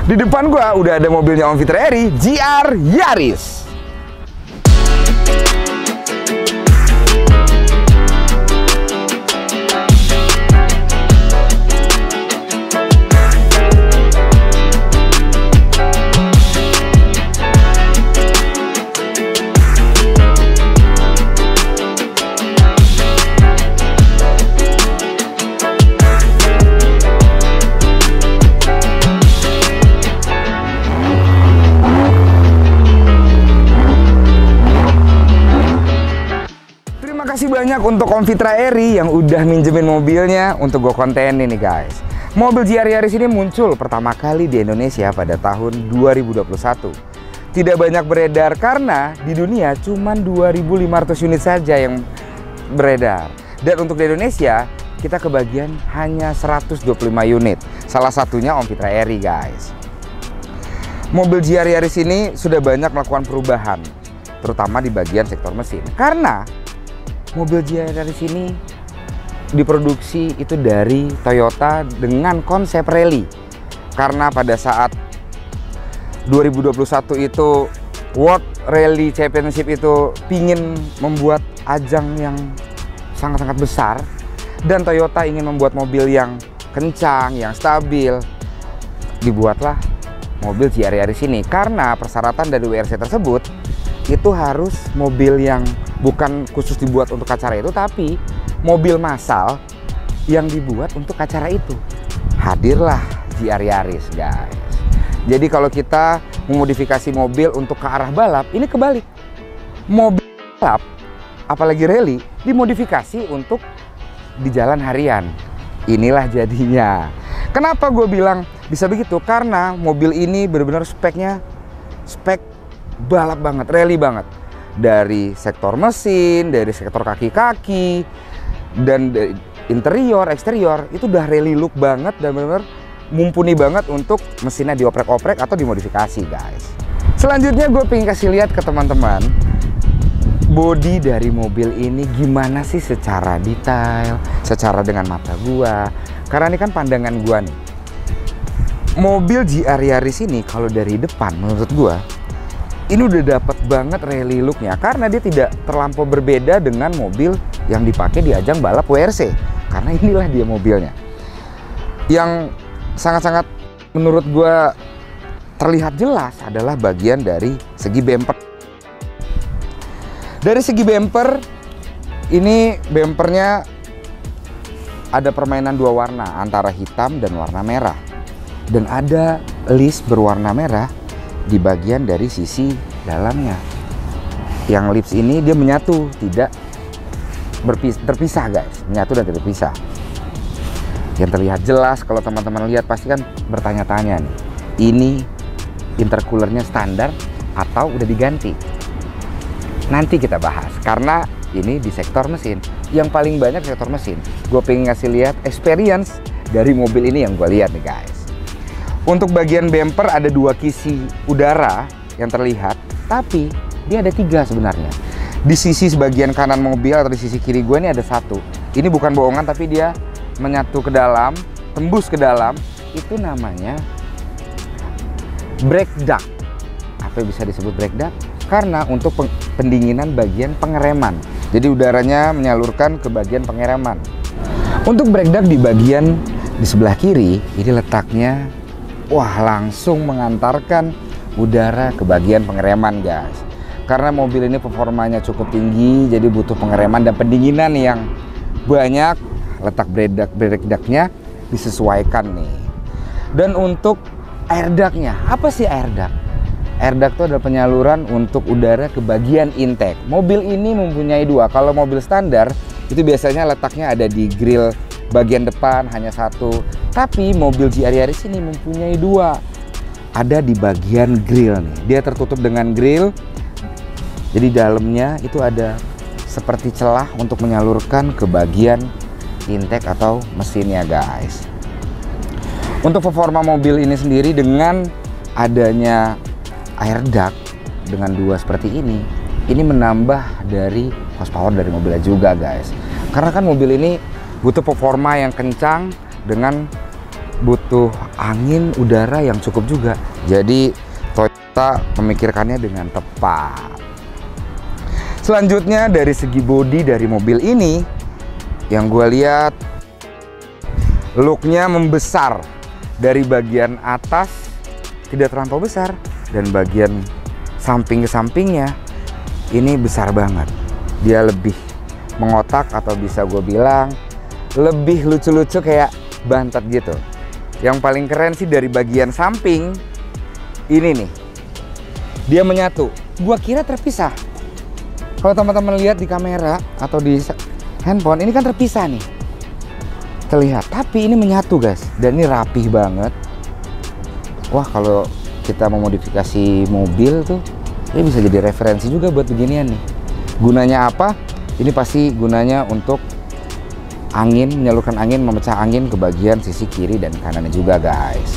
Di depan gua udah ada mobilnya Om Fitra Eri, GR Yaris. Terima kasih banyak untuk Om Fitra Eri yang udah minjemin mobilnya untuk gue kontenin nih guys. Mobil GR Yaris ini muncul pertama kali di Indonesia pada tahun 2021. Tidak banyak beredar karena di dunia cuma 2.500 unit saja yang beredar. Dan untuk di Indonesia kita kebagian hanya 125 unit. Salah satunya Om Fitra Eri guys. Mobil GR Yaris ini sudah banyak melakukan perubahan, terutama di bagian sektor mesin. Karena mobil GR Yaris ini diproduksi itu dari Toyota dengan konsep rally. Karena pada saat 2021 itu World Rally Championship itu pingin membuat ajang yang sangat-sangat besar, dan Toyota ingin membuat mobil yang kencang, yang stabil. Dibuatlah mobil GR Yaris ini karena persyaratan dari WRC tersebut itu harus mobil yang bukan khusus dibuat untuk acara itu, tapi mobil massal yang dibuat untuk acara itu. Hadirlah GR Yaris guys. Jadi kalau kita memodifikasi mobil untuk ke arah balap, ini kebalik. Mobil balap, apalagi rally, dimodifikasi untuk di jalan harian. Inilah jadinya. Kenapa gue bilang bisa begitu? Karena mobil ini benar-benar speknya spek balap banget, rally banget. Dari sektor mesin, dari sektor kaki-kaki, dan dari interior, eksterior, itu udah rally look banget dan benar-benar mumpuni banget untuk mesinnya dioprek-oprek atau dimodifikasi guys. Selanjutnya gue pengen kasih lihat ke teman-teman bodi dari mobil ini gimana sih secara detail, secara dengan mata gua. Karena ini kan pandangan gua nih. Mobil GR Yaris ini kalau dari depan menurut gua ini udah dapet banget rally looknya, karena dia tidak terlampau berbeda dengan mobil yang dipakai di ajang balap WRC. Karena inilah dia mobilnya. Yang sangat-sangat menurut gue terlihat jelas adalah bagian dari segi bumper. Dari segi bumper, ini bumpernya ada permainan dua warna antara hitam dan warna merah. Dan ada list berwarna merah di bagian dari sisi dalamnya. Yang lips ini dia menyatu, tidak terpisah guys, menyatu dan tidak terpisah. Yang terlihat jelas kalau teman-teman lihat pasti kan bertanya-tanya nih, ini intercoolernya standar atau udah diganti? Nanti kita bahas karena ini di sektor mesin. Yang paling banyak sektor mesin. Gue pengen ngasih lihat experience dari mobil ini yang gue lihat nih guys. Untuk bagian bumper ada dua kisi udara yang terlihat, tapi dia ada tiga sebenarnya. Di sisi sebagian kanan mobil atau di sisi kiri gue ini ada satu. Ini bukan bohongan, tapi dia menyatu ke dalam, tembus ke dalam. Itu namanya brake duct. Apa yang bisa disebut brake duct? Karena untuk pendinginan bagian pengereman. Jadi udaranya menyalurkan ke bagian pengereman. Untuk brake duct di bagian di sebelah kiri, ini letaknya wah langsung mengantarkan udara ke bagian pengereman guys. Karena mobil ini performanya cukup tinggi, jadi butuh pengereman dan pendinginan yang banyak. Letak brake duct-nya disesuaikan nih. Dan untuk air duct-nya, apa sih air duct? Air duct itu adalah penyaluran untuk udara ke bagian intake. Mobil ini mempunyai dua. Kalau mobil standar itu biasanya letaknya ada di grill bagian depan hanya satu. Tapi mobil GR Yaris ini mempunyai dua. Ada di bagian grill nih. Dia tertutup dengan grill. Jadi dalamnya itu ada seperti celah untuk menyalurkan ke bagian intake atau mesinnya guys. Untuk performa mobil ini sendiri dengan adanya air duct dengan dua seperti ini menambah dari horsepower dari mobilnya juga guys. Karena kan mobil ini butuh performa yang kencang dengan butuh angin udara yang cukup juga. Jadi Toyota memikirkannya dengan tepat. Selanjutnya dari segi bodi dari mobil ini, yang gue lihat looknya membesar. Dari bagian atas tidak terlampau besar, dan bagian samping ke sampingnya ini besar banget. Dia lebih mengotak, atau bisa gue bilang lebih lucu-lucu kayak bantet gitu. Yang paling keren sih dari bagian samping ini nih, dia menyatu. Gua kira terpisah. Kalau teman-teman lihat di kamera atau di handphone, ini kan terpisah nih, terlihat. Tapi ini menyatu guys, dan ini rapih banget. Wah, kalau kita memodifikasi mobil tuh, ini bisa jadi referensi juga buat beginian nih. Gunanya apa? Ini pasti gunanya untuk angin, menyalurkan angin, memecah angin ke bagian sisi kiri dan kanannya juga guys.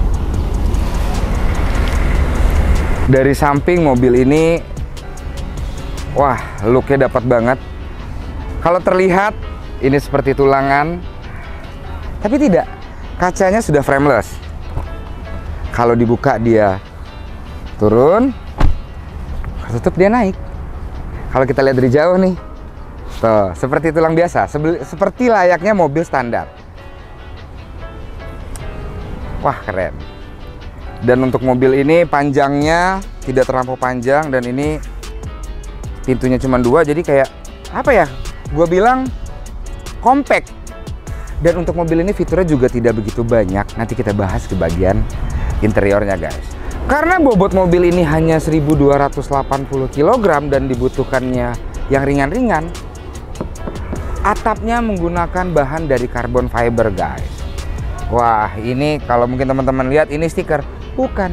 Dari samping mobil ini, wah, looknya dapat banget. Kalau terlihat ini seperti tulangan, tapi tidak, kacanya sudah frameless. Kalau dibuka dia turun, tutup dia naik. Kalau kita lihat dari jauh nih, tuh, seperti tulang biasa, seperti layaknya mobil standar. Wah, keren. Dan untuk mobil ini panjangnya tidak terlampau panjang, dan ini pintunya cuma 2, jadi kayak apa ya? Gue bilang compact. Dan untuk mobil ini fiturnya juga tidak begitu banyak. Nanti kita bahas ke bagian interiornya guys. Karena bobot mobil ini hanya 1280 kg dan dibutuhkannya yang ringan-ringan, atapnya menggunakan bahan dari carbon fiber guys. Wah, ini kalau mungkin teman-teman lihat ini stiker, bukan.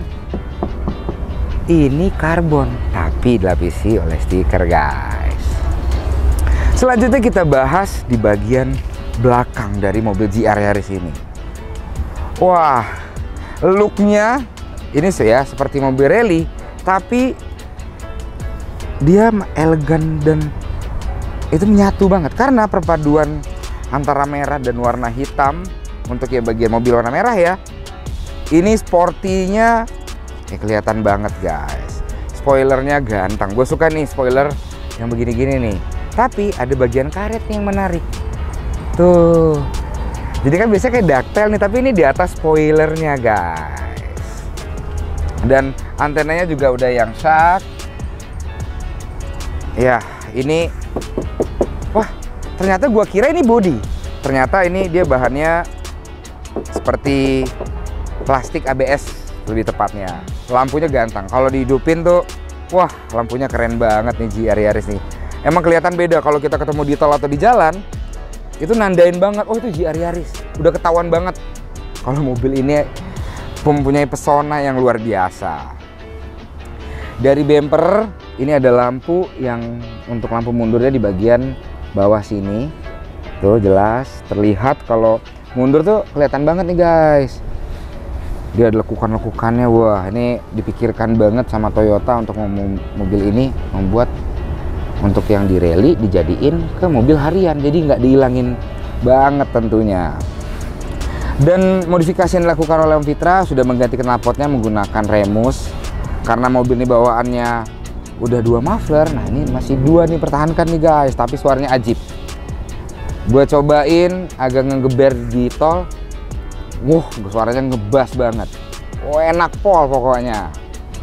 Ini karbon, tapi dilapisi oleh stiker guys. Selanjutnya kita bahas di bagian belakang dari mobil GR Yaris ini. Wah, looknya ini ya seperti mobil rally, tapi dia elegan dan itu menyatu banget karena perpaduan antara merah dan warna hitam. Untuk ya bagian mobil warna merah ya, ini sportinya ya kelihatan banget guys. Spoilernya ganteng, gue suka nih spoiler yang begini-gini nih. Tapi ada bagian karetnya yang menarik tuh. Jadi kan biasanya kayak ducktail nih, tapi ini di atas spoilernya guys. Dan antenanya juga udah yang shark. Ya, ini wah, ternyata gua kira ini body. Ternyata ini dia bahannya seperti plastik ABS lebih tepatnya. Lampunya ganteng. Kalau dihidupin tuh, wah, lampunya keren banget nih GR Yaris nih. Emang kelihatan beda kalau kita ketemu di tol atau di jalan. Itu nandain banget, oh itu GR Yaris. Udah ketahuan banget kalau mobil ini mempunyai pesona yang luar biasa. Dari bumper ini ada lampu yang untuk lampu mundurnya di bagian bawah sini. Tuh jelas terlihat kalau mundur tuh kelihatan banget nih guys. Dia ada lekukan-lekukannya. Wah, ini dipikirkan banget sama Toyota untuk mobil ini membuat untuk yang di rally dijadiin ke mobil harian, jadi nggak dihilangin banget tentunya. Dan modifikasi yang dilakukan oleh Om Fitra sudah mengganti knalpotnya menggunakan remus karena mobil ini bawaannya udah 2 muffler. Nah, ini masih 2 nih, pertahankan nih guys, tapi suaranya ajib. Gue cobain agak ngegeber di tol, wah, suaranya ngebas banget. Oh, enak pol pokoknya.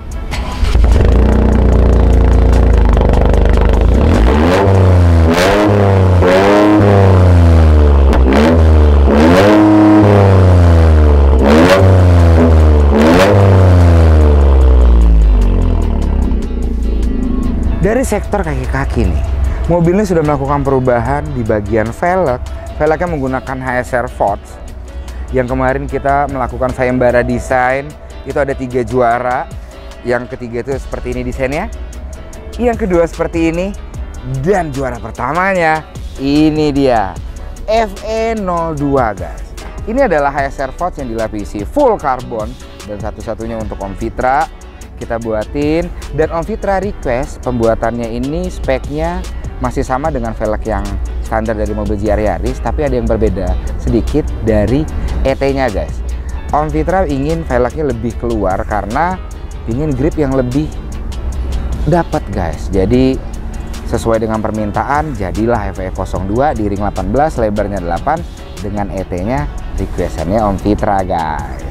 Dari sektor kaki-kaki nih, mobil ini sudah melakukan perubahan di bagian velg. Velgnya menggunakan HSR Force. Yang kemarin kita melakukan sayembara desain, itu ada 3 juara. Yang ketiga itu seperti ini desainnya. Yang kedua seperti ini. Dan juara pertamanya, ini dia, FE02 guys. Ini adalah HSR Force yang dilapisi full karbon. Dan satu-satunya untuk Om Fitra kita buatin, dan Om Fitra request pembuatannya ini speknya masih sama dengan velg yang standar dari mobil GR Yaris, tapi ada yang berbeda sedikit dari ET-nya guys. Om Fitra ingin velgnya lebih keluar karena ingin grip yang lebih dapat guys. Jadi sesuai dengan permintaan jadilah FE02 di ring 18, lebarnya 8 dengan ET-nya requestannya Om Fitra guys.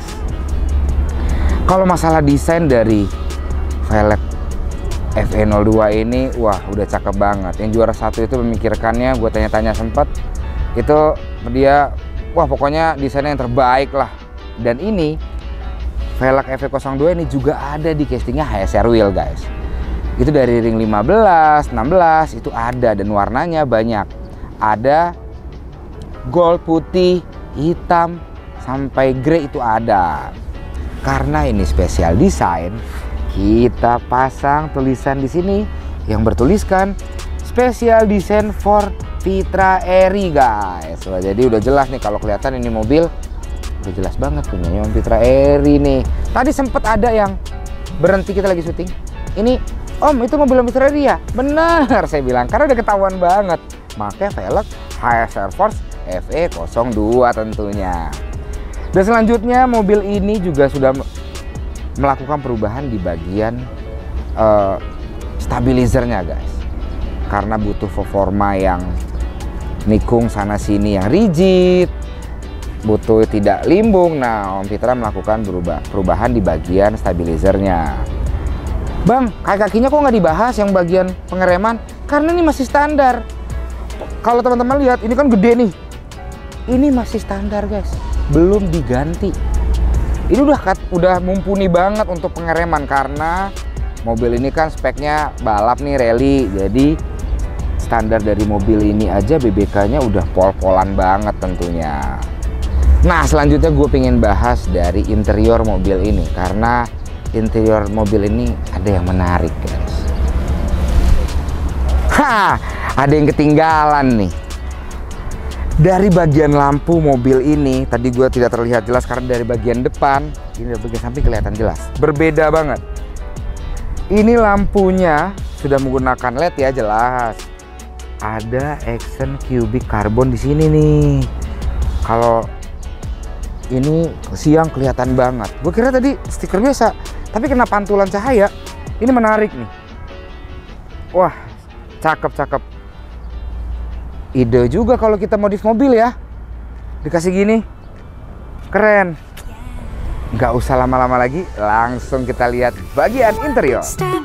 Kalau masalah desain dari velg FE02 ini, wah udah cakep banget. Yang juara satu itu memikirkannya, gue tanya-tanya sempet, itu dia, wah pokoknya desainnya yang terbaik lah. Dan ini velg FE02 ini juga ada di castingnya HSR wheel guys. Itu dari ring 15, 16 itu ada, dan warnanya banyak. Ada gold, putih, hitam, sampai grey itu ada. Karena ini spesial desain, kita pasang tulisan di sini yang bertuliskan special design for Fitra Eri guys. Wah, jadi udah jelas nih kalau kelihatan ini mobil udah jelas banget punyanya Om Fitra Eri nih. Tadi sempet ada yang berhenti, kita lagi syuting. Ini Om, itu mobil Om Fitra Eri ya? Benar, saya bilang, karena udah ketahuan banget. Makanya velg HSR Force FE02 tentunya. Dan selanjutnya mobil ini juga sudah melakukan perubahan di bagian stabilizernya guys. Karena butuh performa yang nikung sana sini yang rigid, butuh tidak limbung. Nah, Om Fitra melakukan perubahan di bagian stabilizernya. Bang, kaki-kakinya kok nggak dibahas yang bagian pengereman? Karena ini masih standar. Kalau teman-teman lihat, ini kan gede nih. Ini masih standar guys, belum diganti. Ini udah mumpuni banget untuk pengereman karena mobil ini kan speknya balap nih, rally. Jadi standar dari mobil ini aja BBK-nya udah pol-polan banget tentunya. Nah, selanjutnya gue pengen bahas dari interior mobil ini karena interior mobil ini ada yang menarik guys. Ada yang ketinggalan nih. Dari bagian lampu mobil ini, tadi gue tidak terlihat jelas karena dari bagian depan, ini dari bagian samping kelihatan jelas. Berbeda banget. Ini lampunya sudah menggunakan LED ya, jelas. Ada action cubic carbon di sini nih. Kalau ini siang kelihatan banget. Gue kira tadi stiker biasa, tapi kena pantulan cahaya. Ini menarik nih. Wah, cakep-cakep. Ide juga kalau kita modif mobil ya, dikasih gini, keren. Nggak usah lama-lama lagi, langsung kita lihat bagian interior.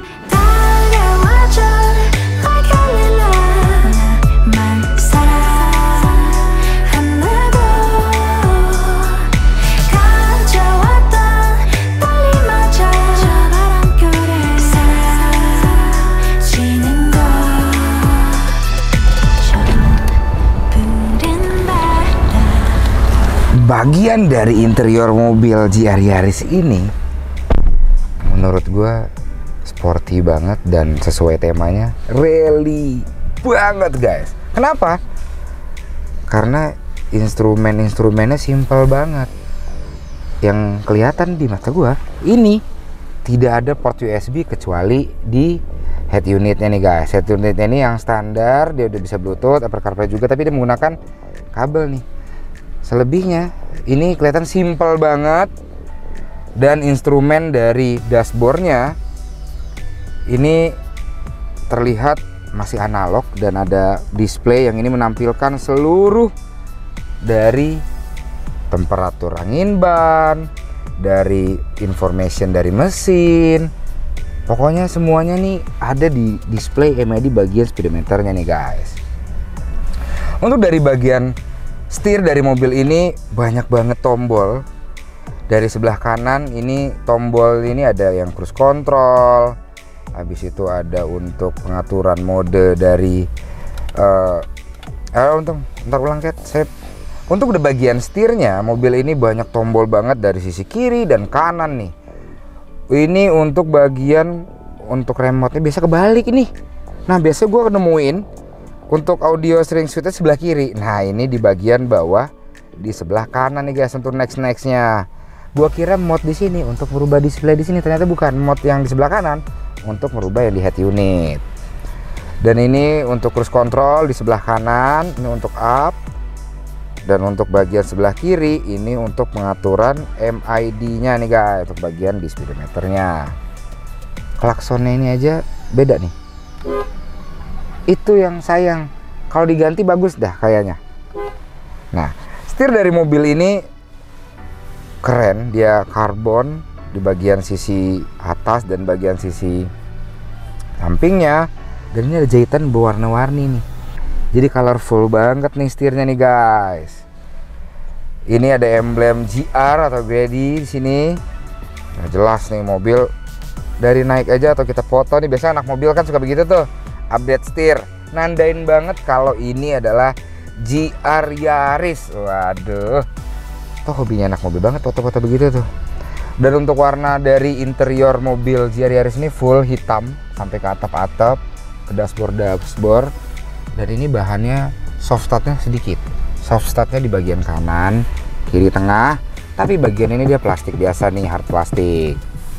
Bagian dari interior mobil GR Yaris ini menurut gue sporty banget dan sesuai temanya, rally banget guys. Kenapa? Karena instrumennya simple banget. Yang kelihatan di mata gue, ini tidak ada port USB kecuali di head unitnya nih guys. Head unitnya ini yang standar, dia udah bisa Bluetooth, Apple CarPlay juga, tapi dia menggunakan kabel nih. Selebihnya ini kelihatan simple banget. Dan instrumen dari dashboardnya ini terlihat masih analog dan ada display yang ini menampilkan seluruh dari temperatur angin ban, dari information dari mesin. Pokoknya semuanya nih ada di display MID bagian speedometernya nih guys. Untuk dari bagian setir dari mobil ini banyak banget tombol. Dari sebelah kanan ini tombol ini ada yang cruise control. Habis itu ada untuk pengaturan mode dari ntar ulang Cat, save. Untuk di bagian setirnya mobil ini banyak tombol banget dari sisi kiri dan kanan nih. Ini untuk bagian untuk remote-nya biasa kebalik ini. Nah, biasa gue nemuin untuk audio steering suite sebelah kiri. Nah, ini di bagian bawah di sebelah kanan nih guys untuk nextnya. Gua kira mode di sini untuk merubah display di sini, ternyata bukan. Mode yang di sebelah kanan untuk merubah yang di head unit. Dan ini untuk cruise control di sebelah kanan, ini untuk up. Dan untuk bagian sebelah kiri ini untuk pengaturan MID-nya nih guys, untuk bagian di speedometernya. Klaksonnya ini aja beda nih. Itu yang sayang. Kalau diganti bagus dah kayaknya. Nah, setir dari mobil ini keren, dia karbon di bagian sisi atas dan bagian sisi sampingnya. Dan ini ada jahitan berwarna-warni nih. Jadi colorful banget nih setirnya nih guys. Ini ada emblem GR atau Grady di sini. Nah, jelas nih mobil dari naik aja atau kita foto nih, biasanya anak mobil kan suka begitu tuh, update setir. Nandain banget kalau ini adalah GR Yaris. Waduh. Tuh hobinya anak mobil banget foto-foto begitu tuh. Dan untuk warna dari interior mobil GR Yaris ini full hitam sampai ke atap-atap, ke dashboard. Dan ini bahannya soft startnya sedikit. Soft startnya di bagian kanan, kiri, tengah. Tapi bagian ini dia plastik biasa nih, hard plastik.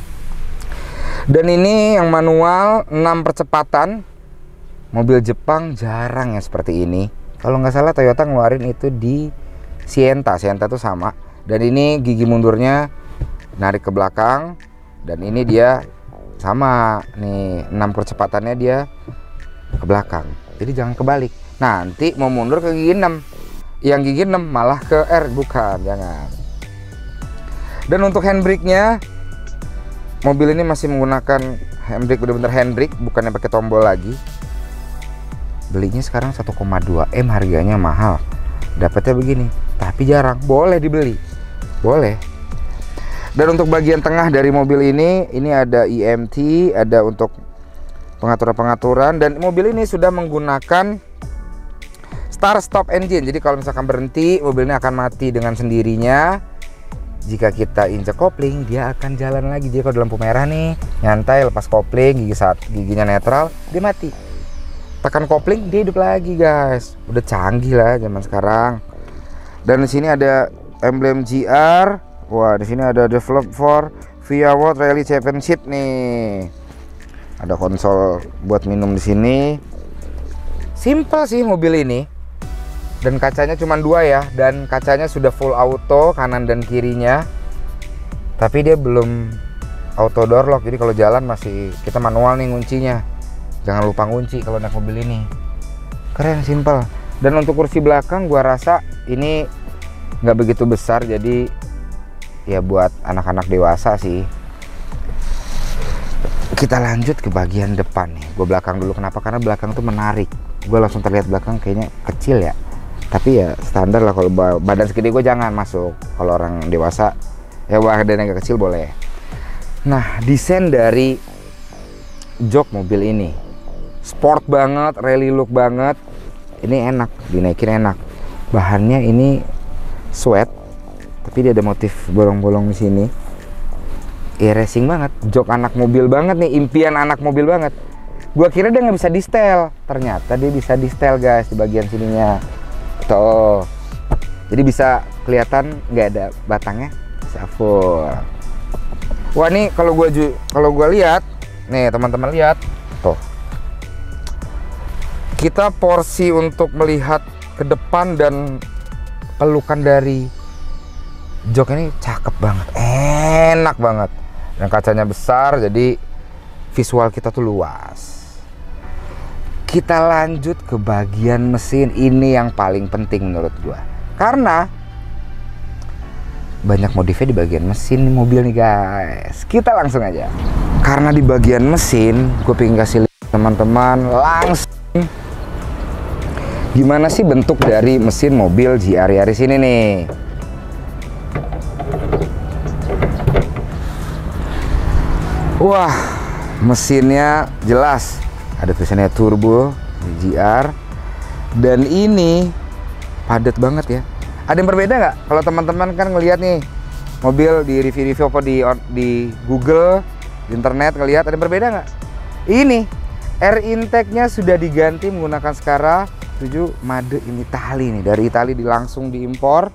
Dan ini yang manual 6 percepatan. Mobil Jepang jarang ya seperti ini. Kalau nggak salah Toyota ngeluarin itu di Sienta tuh sama. Dan ini gigi mundurnya narik ke belakang. Dan ini dia sama nih, 6 percepatannya dia ke belakang. Jadi jangan kebalik. Nanti mau mundur ke gigi 6. Yang gigi 6 malah ke R, bukan, jangan. Dan untuk handbrake-nya, mobil ini masih menggunakan handbrake, bener-bener handbrake, bukannya pakai tombol lagi. Belinya sekarang 1,2 M, harganya mahal. Dapatnya begini, tapi jarang. Boleh dibeli, boleh. Dan untuk bagian tengah dari mobil ini ada EMT, ada untuk pengaturan-pengaturan. Dan mobil ini sudah menggunakan start stop engine. Jadi kalau misalkan berhenti, mobil ini akan mati dengan sendirinya. Jika kita injek kopling, dia akan jalan lagi. Jadi kalau di lampu merah nih, nyantai lepas kopling, giginya netral, dia mati. Tekan kopling, dia hidup lagi guys. Udah canggih lah zaman sekarang. Dan di sini ada emblem GR. Wah, di sini ada develop for VIA World Rally Championship nih. Ada konsol buat minum di sini. Simple sih mobil ini. Dan kacanya cuma 2 ya. Dan kacanya sudah full auto kanan dan kirinya. Tapi dia belum auto door lock. Jadi kalau jalan masih kita manual nih nguncinya. Jangan lupa ngunci kalau naik mobil ini. Keren, simple. Dan untuk kursi belakang gua rasa ini nggak begitu besar. Jadi ya buat anak-anak dewasa sih. Kita lanjut ke bagian depan nih. Gue belakang dulu. Kenapa? Karena belakang tuh menarik. Gue langsung terlihat belakang kayaknya kecil ya. Tapi ya standar lah, kalau badan segede gue jangan masuk. Kalau orang dewasa ya badan yang kecil boleh. Nah, desain dari jok mobil ini sport banget, rally look banget. Ini enak, dinaikin enak. Bahannya ini sweat, tapi dia ada motif bolong-bolong di sini. Racing banget, jok anak mobil banget nih, impian anak mobil banget. Gua kira dia nggak bisa di setel, ternyata dia bisa di setel guys di bagian sininya. Tuh, jadi bisa kelihatan nggak ada batangnya, bisa full. Wah, nih kalau gua lihat, nih teman-teman lihat, tuh. Kita porsi untuk melihat ke depan dan pelukan dari jok ini cakep banget, enak banget. Dan kacanya besar, jadi visual kita tuh luas. Kita lanjut ke bagian mesin. Ini yang paling penting menurut gua, karena banyak modifnya di bagian mesin mobil nih guys. Kita langsung aja. Karena di bagian mesin, gue pengen kasih lihat teman-teman langsung gimana sih bentuk dari mesin mobil GR Yaris ini nih. Wah, mesinnya jelas ada tulisannya turbo GR, dan ini padat banget ya. Ada yang berbeda nggak? Kalau teman-teman kan ngelihat nih mobil di review-review apa di Google, di internet, ngelihat ada yang berbeda nggak? Ini air intake-nya sudah diganti menggunakan Scara 7 made in Italy nih, dari Italia langsung diimpor.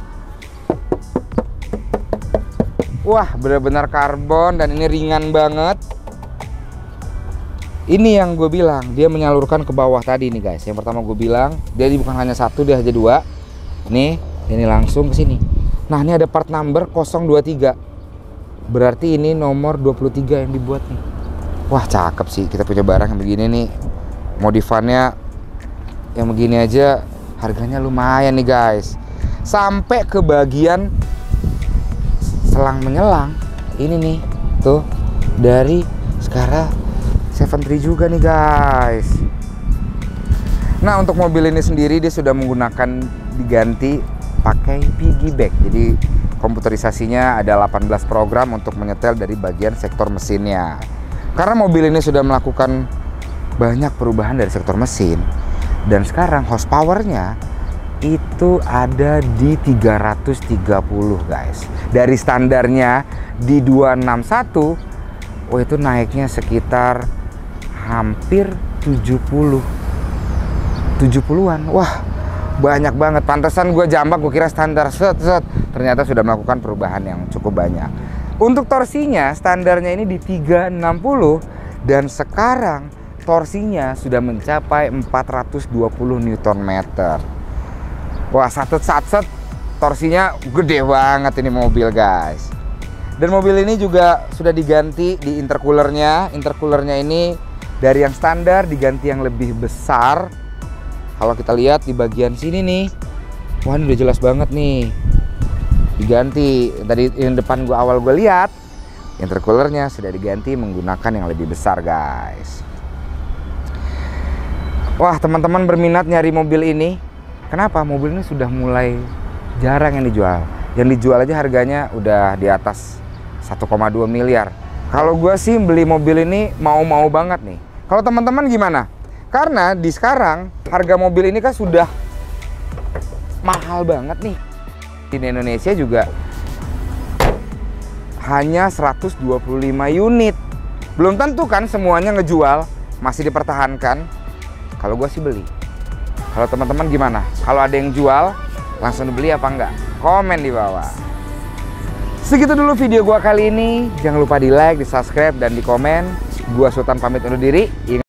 Wah, benar-benar karbon, dan ini ringan banget. Ini yang gue bilang, dia menyalurkan ke bawah tadi nih guys. Yang pertama gue bilang, jadi bukan hanya satu, dia aja 2. Nih, ini langsung ke sini. Nah, ini ada part number 023. Berarti ini nomor 23 yang dibuat nih. Wah, cakep sih. Kita punya barang yang begini nih. Modifannya yang begini aja harganya lumayan nih, guys. Sampai ke bagian selang menyelang. Ini nih, tuh. Dari Scala 7 juga nih, guys. Nah, untuk mobil ini sendiri dia sudah menggunakan diganti pakai piggyback. Jadi komputerisasinya ada 18 program untuk menyetel dari bagian sektor mesinnya. Karena mobil ini sudah melakukan banyak perubahan dari sektor mesin, dan sekarang horsepowernya itu ada di 330, guys. Dari standarnya di 261, itu naiknya sekitar hampir 70-an. Wah, banyak banget. Pantesan gue jambak, gue kira standar set. Ternyata sudah melakukan perubahan yang cukup banyak. Untuk torsinya, standarnya ini di 360, dan sekarang torsinya sudah mencapai 420 Nm. Wah, satset torsinya gede banget ini mobil, guys. Dan mobil ini juga sudah diganti di intercoolernya. Intercoolernya ini dari yang standar diganti yang lebih besar. Kalau kita lihat di bagian sini nih, wah, ini udah jelas banget nih. Diganti. Tadi yang depan awal gue lihat, intercoolernya sudah diganti menggunakan yang lebih besar, guys. Wah, teman-teman berminat nyari mobil ini. Kenapa? Mobil ini sudah mulai jarang yang dijual. Yang dijual aja harganya udah di atas 1,2 miliar. Kalau gue sih beli mobil ini mau banget nih. Kalau teman-teman gimana? Karena di sekarang harga mobil ini kan sudah mahal banget nih. Di Indonesia juga hanya 125 unit. Belum tentu kan semuanya ngejual, masih dipertahankan. Kalau gue sih beli. Kalau teman-teman gimana? Kalau ada yang jual, langsung dibeli apa enggak? Komen di bawah. Segitu dulu video gue kali ini. Jangan lupa di like, di subscribe, dan di komen. Gua Sultan pamit undur diri. Ingat,